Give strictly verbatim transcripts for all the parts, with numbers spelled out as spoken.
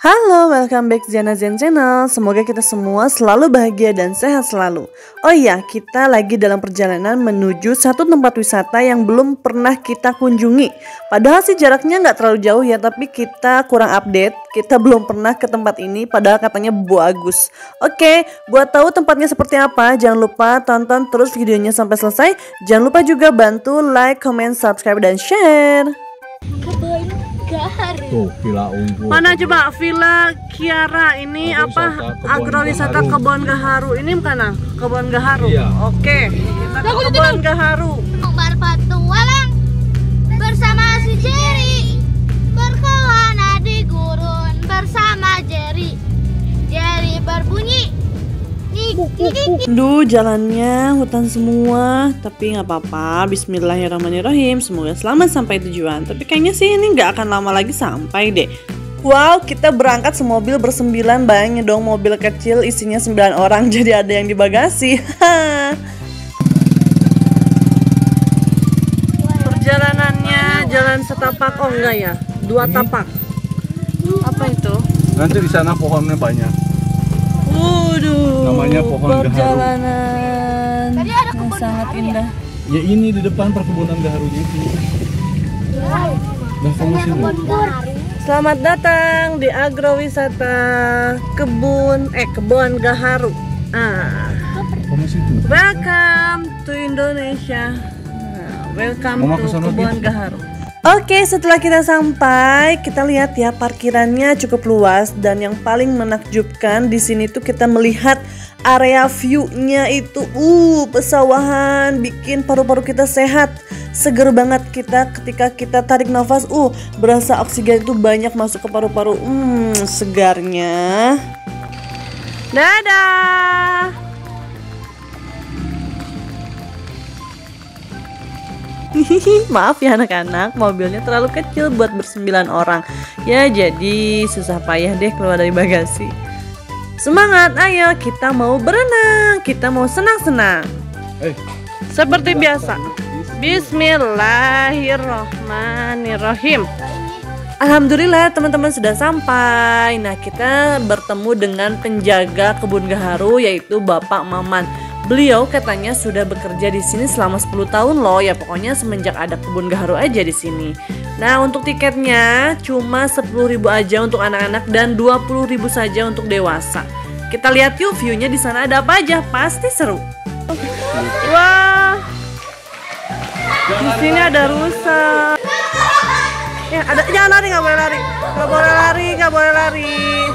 Halo, welcome back Ziana Zen Channel. Semoga kita semua selalu bahagia dan sehat selalu. Oh iya, kita lagi dalam perjalanan menuju satu tempat wisata yang belum pernah kita kunjungi. Padahal sih jaraknya nggak terlalu jauh ya, tapi kita kurang update. Kita belum pernah ke tempat ini, padahal katanya bagus. Oke, buat tahu tempatnya seperti apa, jangan lupa tonton terus videonya sampai selesai. Jangan lupa juga bantu like, comment, subscribe, dan share. Tuh, Villa Unggul. Mana coba Villa Kiara ini apa? Agrowisata Kebon Gaharu. Ini bukan Kebon Gaharu. Iya. Oke, kita ke Kebon Gaharu. Berpetualang bersama si Jerry, berkelana di gurun bersama Jerry. Jerry berbunyi. Duh, jalannya hutan semua, tapi nggak apa-apa. Bismillahirrahmanirrahim. Semoga selamat sampai tujuan. Tapi kayaknya sih ini nggak akan lama lagi sampai deh. Wow, kita berangkat semobil bersembilan. Bayangin dong, mobil kecil isinya sembilan orang, jadi ada yang di bagasi. Perjalanannya jalan setapak, oh enggak ya, dua tapak. Apa itu? Nanti di sana pohonnya banyak. Waduh, namanya pohon perjalanan Tadi ada yang kebun sangat gaharu indah. Ya ini di depan perkebunan gaharunya itu. Nah, kamu sini. Selamat datang di agrowisata kebun eh kebun Gaharu. Ah, Kamu situ. welcome to Indonesia. Nah, welcome Mama to kesana kebun gitu. Gaharu. Oke, setelah kita sampai, kita lihat ya parkirannya cukup luas dan yang paling menakjubkan di sini tuh kita melihat area view-nya itu uh pesawahan, bikin paru-paru kita sehat. Seger banget kita ketika kita tarik nafas, uh berasa oksigen itu banyak masuk ke paru-paru. Hmm, segarnya. Dadah. Maaf ya anak-anak, mobilnya terlalu kecil buat bersembilan orang. Ya jadi susah payah deh keluar dari bagasi. Semangat, ayo kita mau berenang, kita mau senang-senang. Eh, Seperti biasa. Bismillahirrohmanirrohim. Alhamdulillah teman-teman sudah sampai. Nah, kita bertemu dengan penjaga kebun Gaharu yaitu Bapak Maman. Beliau katanya sudah bekerja di sini selama sepuluh tahun loh, ya pokoknya semenjak ada kebun Gaharu aja di sini. Nah, untuk tiketnya cuma sepuluh ribu aja untuk anak-anak dan dua puluh ribu saja untuk dewasa. Kita lihat yuk view-nya di sana ada apa aja, pasti seru. Wah. Di sini ada rusa. Ya, ada jangan lari, nggak boleh lari. Nggak boleh lari, nggak boleh lari.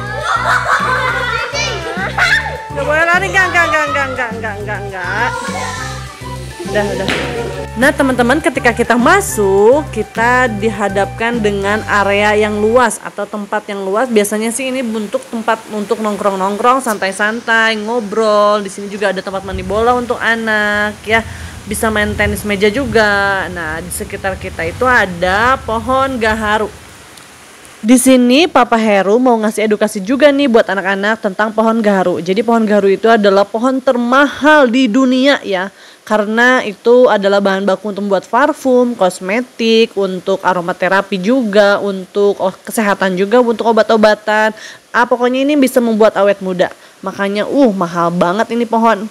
Gak boleh lari, enggak, enggak, enggak, enggak, enggak, enggak, enggak, enggak. Udah, udah. Nah teman-teman, ketika kita masuk, kita dihadapkan dengan area yang luas atau tempat yang luas. Biasanya sih ini bentuk tempat untuk nongkrong-nongkrong, santai-santai, ngobrol. Di sini juga ada tempat mandi bola untuk anak, ya. Bisa main tenis meja juga. Nah, di sekitar kita itu ada pohon Gaharu. Di sini Papa Heru mau ngasih edukasi juga nih buat anak-anak tentang pohon Gaharu. Jadi pohon Gaharu itu adalah pohon termahal di dunia ya. Karena itu adalah bahan baku untuk membuat parfum, kosmetik, untuk aromaterapi juga, untuk oh, kesehatan juga, untuk obat-obatan. Ah, pokoknya ini bisa membuat awet muda. Makanya uh mahal banget ini pohon.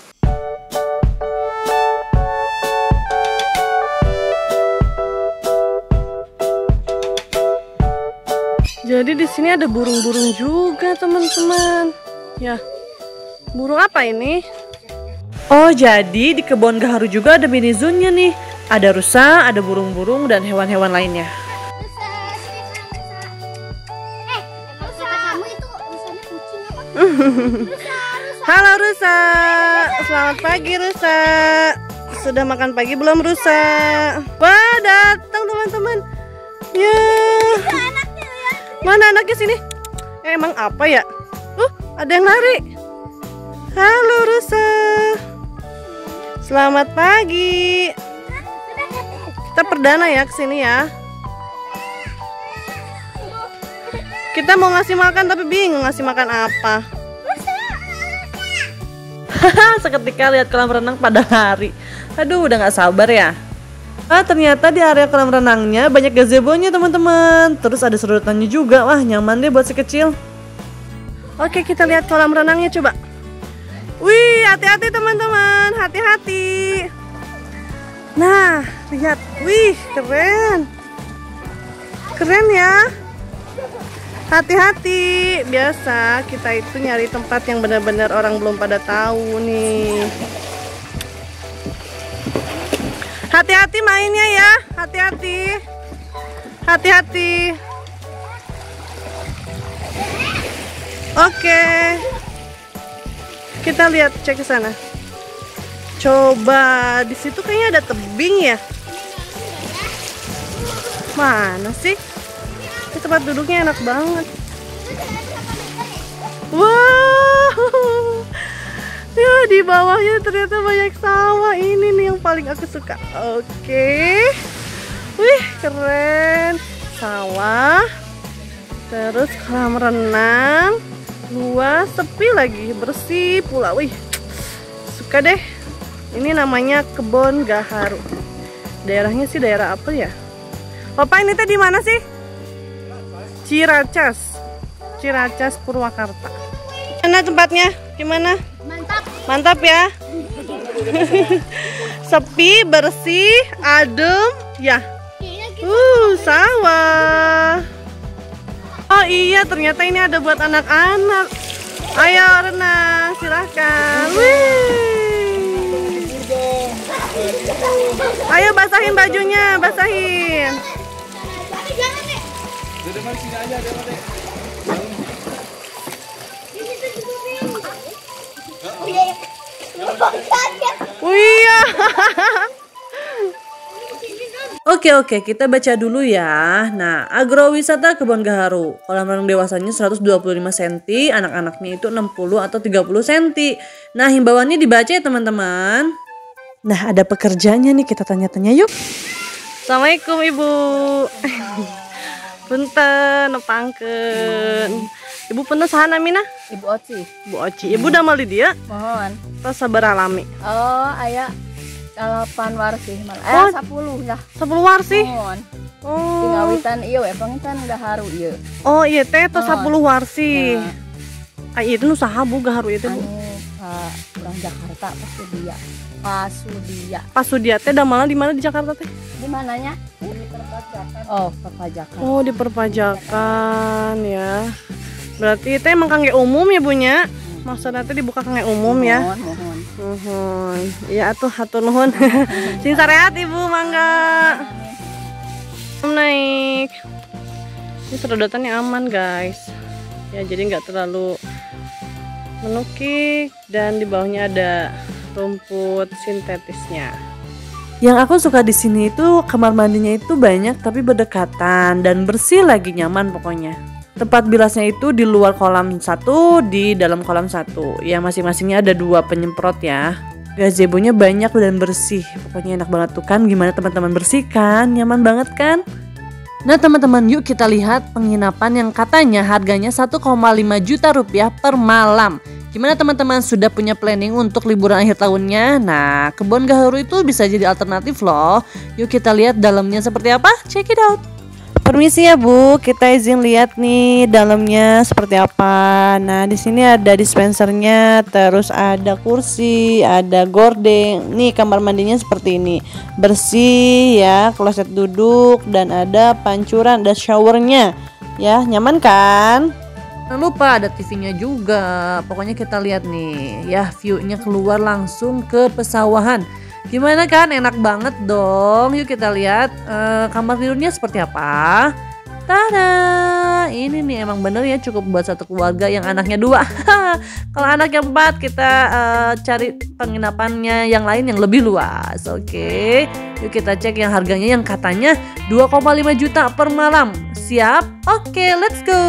Jadi di sini ada burung-burung juga teman-teman. Ya, burung apa ini? Oh, jadi di kebun Gaharu juga ada mini zoo-nya nih. Ada rusa, ada burung-burung dan hewan-hewan lainnya. Eh, rusa kamu itu rusanya kucing apa? Halo rusa, selamat pagi rusa. Sudah makan pagi belum rusa? Wah, datang teman-teman. Ya. Mana anaknya sini? Eh, emang apa ya? Uh, ada yang lari. Halo rusa. Selamat pagi. Kita perdana ya ke sini ya. Kita mau ngasih makan tapi bingung ngasih makan apa. Haha, seketika lihat kolam renang pada lari. Aduh, udah nggak sabar ya. Ah, ternyata di area kolam renangnya banyak gazebonya teman-teman. Terus ada sedotannya juga. Wah, nyaman deh buat si kecil. Oke, kita lihat kolam renangnya coba. Wih, hati-hati teman-teman, hati-hati. Nah, lihat. Wih, keren. Keren ya. Hati-hati. Biasa kita itu nyari tempat yang benar-benar orang belum pada tahu nih. Hati-hati mainnya ya, hati-hati, hati-hati. Oke, kita lihat, cek ke sana. Coba di situ kayaknya ada tebing ya. Mana sih? Ini tempat duduknya enak banget. Wow. Ya, di bawahnya ternyata banyak sawah. Ini nih yang paling aku suka. Oke. Wih, keren. Sawah. Terus kolam renang. Luas, sepi lagi, bersih pula. Wih. Suka deh. Ini namanya Kebon Gaharu. Daerahnya sih daerah apa ya? Papa, ini teh di mana sih? Ciracas. Ciracas Purwakarta. Mana tempatnya? Gimana? Mantap. Mantap ya. Sepi, bersih, adem, ya. Uh, sawah. Oh iya, ternyata ini ada buat anak-anak. Ayo renang, silahkan. Wih. Ayo basahin bajunya, basahin. Tapi jangan deh. Dede mari sini aja, Dede. Oh iya. Oh iya. Oke oke, kita baca dulu ya. Nah, agrowisata Kebon Gaharu. Kolam renang dewasanya seratus dua puluh lima sentimeter, anak-anaknya itu enam puluh atau tiga puluh sentimeter. Nah, himbauannya dibaca ya teman-teman. Nah, ada pekerjanya nih, kita tanya-tanya yuk. Assalamualaikum Ibu. Punten, nepangkeun. Ibu punten saha namina? Ibu Oci. Ibu Oci. Ibu damel di dia? Mohon. Tos sabaraha lami? Oh, aya delapan warsi malah. Eh, Oh. sepuluh lah. sepuluh warsi. Mohon. Oh. Tingawitan ieu we pangitan Gaharu ieu. Oh, iya teh tos Oh. sepuluh warsi. Nah. Ah, itu nu saha Bu Gaharu itu Bu? Anu ka urang Jakarta Pasudia. Pasudia. Pasudia teh damelan di mana di Jakarta teh? Di mananya? Di perpajakan. Oh, perpajakan. Oh, di perpajakan ya. Berarti itu emang kangge umum ya Bunya? Maksudnya teh dibuka kangge umum ya? Mohon, mohon. Nuhun. Iya atuh hatur nuhun. Sing sarehat Ibu, mangga. Naik. Ini sedotannya aman guys. Ya jadi nggak terlalu menukik dan di bawahnya ada rumput sintetisnya. Yang aku suka di sini itu kamar mandinya itu banyak tapi berdekatan dan bersih lagi, nyaman pokoknya. Tempat bilasnya itu di luar kolam satu, di dalam kolam satu. Ya masing-masingnya ada dua penyemprot ya. Gazebonya banyak dan bersih. Pokoknya enak banget tuh kan. Gimana teman-teman, bersihkan? Nyaman banget kan? Nah teman-teman, yuk kita lihat penginapan yang katanya harganya satu koma lima juta rupiah per malam. Gimana teman-teman, sudah punya planning untuk liburan akhir tahunnya? Nah, Kebon Gaharu itu bisa jadi alternatif loh. Yuk kita lihat dalamnya seperti apa. Check it out. Permisi ya Bu, kita izin lihat nih dalamnya seperti apa. Nah, di sini ada dispensernya, terus ada kursi, ada gorden. Nih kamar mandinya seperti ini. Bersih ya, kloset duduk dan ada pancuran, ada showernya. Ya, nyaman kan? Jangan lupa ada T V-nya juga. Pokoknya kita lihat nih, ya view-nya keluar langsung ke pesawahan. Gimana kan, enak banget dong. Yuk kita lihat uh, kamar tidurnya seperti apa. Tada, ini nih emang bener ya cukup buat satu keluarga yang anaknya dua. Kalau anaknya empat kita uh, cari penginapannya yang lain yang lebih luas. Oke, yuk kita cek yang harganya yang katanya dua koma lima juta per malam. Siap? Oke, let's go.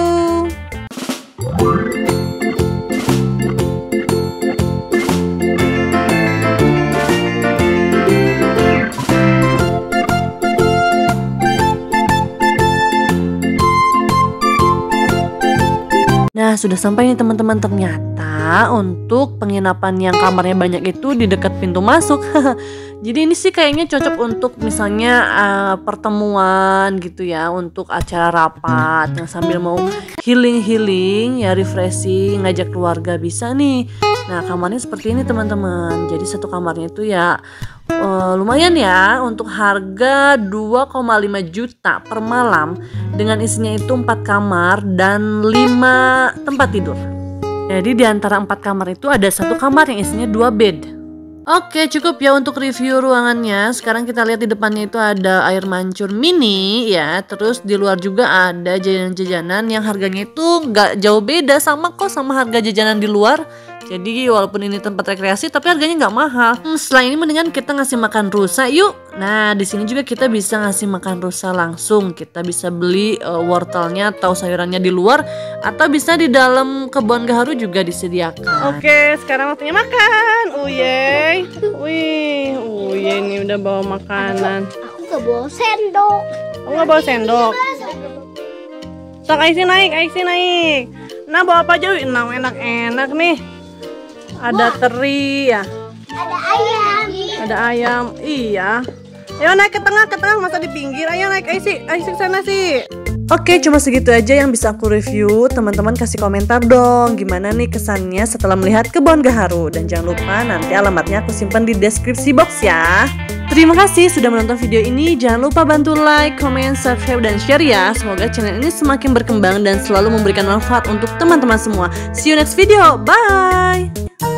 Nah, sudah sampai nih teman-teman. Ternyata Karena untuk penginapan yang kamarnya banyak itu di dekat pintu masuk. Jadi ini sih kayaknya cocok untuk misalnya uh, pertemuan gitu ya, untuk acara rapat yang sambil mau healing-healing ya, refreshing, ngajak keluarga bisa nih. Nah, kamarnya seperti ini teman-teman. Jadi satu kamarnya itu ya uh, lumayan ya, untuk harga dua koma lima juta per malam, dengan isinya itu empat kamar dan lima tempat tidur. Jadi di antara empat kamar itu ada satu kamar yang isinya dua bed. Oke, cukup ya untuk review ruangannya. Sekarang kita lihat di depannya itu ada air mancur mini ya. Terus di luar juga ada jajanan-jajanan yang harganya itu nggak jauh beda sama kok sama harga jajanan di luar. Jadi walaupun ini tempat rekreasi tapi harganya nggak mahal. Hmm, setelah ini mendingan kita ngasih makan rusa yuk. Nah, di sini juga kita bisa ngasih makan rusa langsung. Kita bisa beli uh, wortelnya atau sayurannya di luar, atau bisa di dalam kebun gaharu juga disediakan. Oke, sekarang waktunya makan. Uyey. Wih, Uyey ini udah bawa makanan. Aku gak bawa sendok. Aku nggak bawa sendok. Sok Aisy naik, Aisy naik. Nah, bawa apa aja? Nah, enak-enak nih. Ada teri ya. Ada ayam. Ada ayam. Iya. Ayo naik ke tengah, ke tengah, masa di pinggir. Ayo naik, Aisy, Aisy ke sana sih. Oke, cuma segitu aja yang bisa aku review. Teman-teman kasih komentar dong, gimana nih kesannya setelah melihat kebun gaharu. Dan jangan lupa nanti alamatnya aku simpan di deskripsi box ya. Terima kasih sudah menonton video ini. Jangan lupa bantu like, comment, subscribe, dan share ya. Semoga channel ini semakin berkembang dan selalu memberikan manfaat untuk teman-teman semua. See you next video. Bye.